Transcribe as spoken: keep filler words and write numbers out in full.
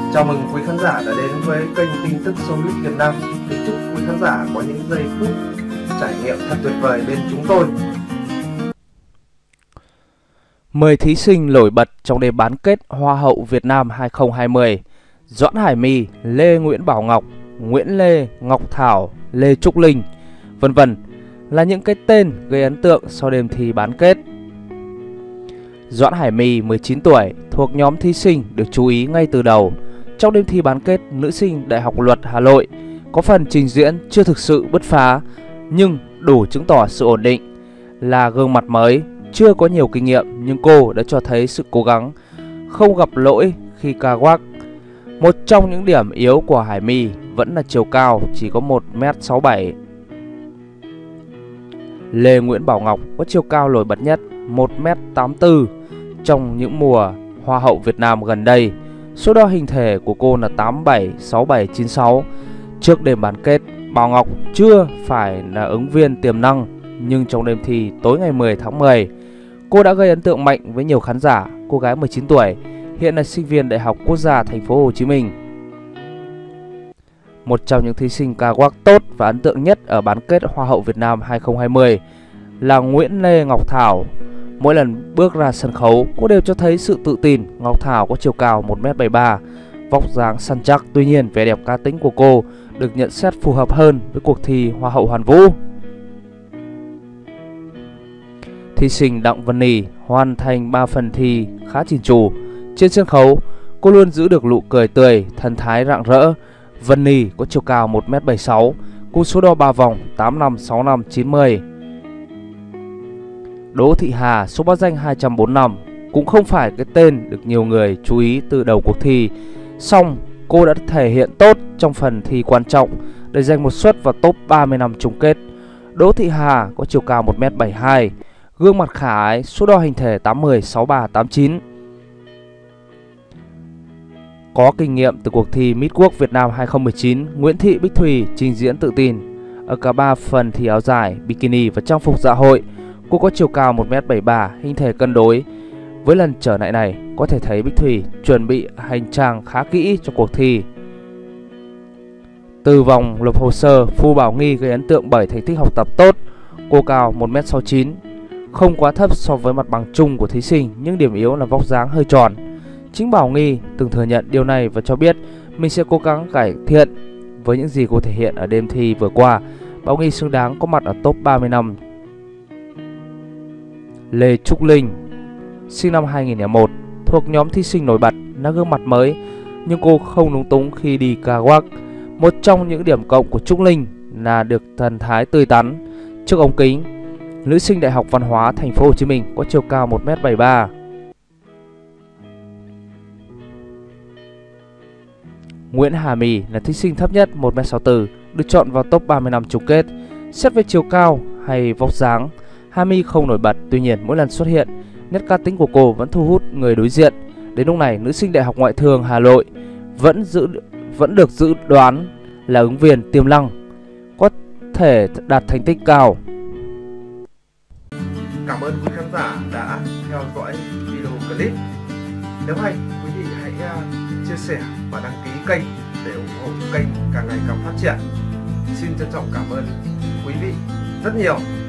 Chào mừng quý khán giả đã đến với kênh tin tức Showbiz Việt Nam. Kính chúc quý khán giả có những giây phút trải nghiệm thật tuyệt vời bên chúng tôi. mười thí sinh nổi bật trong đêm bán kết Hoa hậu Việt Nam hai không hai không. Doãn Hải My, Lê Nguyễn Bảo Ngọc, Nguyễn Lê, Ngọc Thảo, Lê Trúc Linh, vân vân là những cái tên gây ấn tượng sau đêm thi bán kết. Doãn Hải My, mười chín tuổi, thuộc nhóm thí sinh được chú ý ngay từ đầu. Trong đêm thi bán kết, nữ sinh Đại học Luật Hà Nội có phần trình diễn chưa thực sự bứt phá, nhưng đủ chứng tỏ sự ổn định. Là gương mặt mới, chưa có nhiều kinh nghiệm, nhưng cô đã cho thấy sự cố gắng, không gặp lỗi khi ca quác. Một trong những điểm yếu của Hải My vẫn là chiều cao, chỉ có một mét sáu mươi bảy. Lê Nguyễn Bảo Ngọc có chiều cao nổi bật nhất, một mét tám mươi tư. Trong những mùa Hoa hậu Việt Nam gần đây, số đo hình thể của cô là tám mươi bảy, sáu mươi bảy, chín mươi sáu. Trước đêm bán kết, Bảo Ngọc chưa phải là ứng viên tiềm năng, nhưng trong đêm thi tối ngày mười tháng mười, cô đã gây ấn tượng mạnh với nhiều khán giả. Cô gái mười chín tuổi, hiện là sinh viên Đại học Quốc gia Thành phố Hồ Chí Minh. Một trong những thí sinh ca quác tốt và ấn tượng nhất ở bán kết Hoa hậu Việt Nam hai không hai không là Nguyễn Lê Ngọc Thảo. Mỗi lần bước ra sân khấu, cô đều cho thấy sự tự tin. Ngọc Thảo có chiều cao một mét bảy mươi ba, vóc dáng săn chắc. Tuy nhiên, vẻ đẹp cá tính của cô được nhận xét phù hợp hơn với cuộc thi Hoa hậu Hoàn Vũ. Thí sinh Đặng Vân Nhi hoàn thành ba phần thi khá chỉn chu. Trên sân khấu, cô luôn giữ được nụ cười tươi, thần thái rạng rỡ. Vân Nhi có chiều cao một mét bảy mươi sáu, cùng số đo ba vòng tám năm, sáu năm, chín mươi. Đỗ Thị Hà, số báo danh hai trăm bốn mươi lăm, cũng không phải cái tên được nhiều người chú ý từ đầu cuộc thi. Song cô đã thể hiện tốt trong phần thi quan trọng để giành một suất vào top ba mươi năm chung kết. Đỗ Thị Hà có chiều cao một mét bảy mươi hai, gương mặt khả ái, số đo hình thể tám mươi, sáu mươi ba, tám mươi chín. Có kinh nghiệm từ cuộc thi Miss Quốc Việt Nam hai không một chín, Nguyễn Thị Bích Thùy trình diễn tự tin ở cả ba phần thi áo dài, bikini và trang phục dạ hội. Cô có chiều cao một mét bảy mươi ba, hình thể cân đối. Với lần trở lại này, có thể thấy Bích Thùy chuẩn bị hành trang khá kỹ cho cuộc thi. Từ vòng nộp hồ sơ, Phu Bảo Nghi gây ấn tượng bởi thành tích học tập tốt. Cô cao một mét sáu mươi chín, không quá thấp so với mặt bằng chung của thí sinh, nhưng điểm yếu là vóc dáng hơi tròn. Chính Bảo Nghi từng thừa nhận điều này và cho biết mình sẽ cố gắng cải thiện. Với những gì cô thể hiện ở đêm thi vừa qua, Bảo Nghi xứng đáng có mặt ở top ba mươi năm. Lê Trúc Linh, sinh năm hai nghìn lẻ một, thuộc nhóm thí sinh nổi bật, là gương mặt mới, nhưng cô không lúng túng khi đi ca quác. Một trong những điểm cộng của Trúc Linh là được thần thái tươi tắn trước ống kính. Nữ sinh Đại học Văn hóa Thành phố Hồ Chí Minh có chiều cao một mét bảy mươi ba. Nguyễn Hà My là thí sinh thấp nhất, một mét sáu mươi tư, được chọn vào top ba mươi năm chung kết. Xét về chiều cao hay vóc dáng, Hà My không nổi bật, tuy nhiên mỗi lần xuất hiện, nét cá tính của cô vẫn thu hút người đối diện. Đến lúc này, nữ sinh Đại học Ngoại thương Hà Nội vẫn giữ vẫn được dự đoán là ứng viên tiềm năng, có thể đạt thành tích cao. Cảm ơn quý khán giả đã theo dõi video clip. Nếu hay, quý vị hãy chia sẻ và đăng ký kênh để ủng hộ kênh càng ngày càng phát triển. Xin trân trọng cảm ơn quý vị rất nhiều.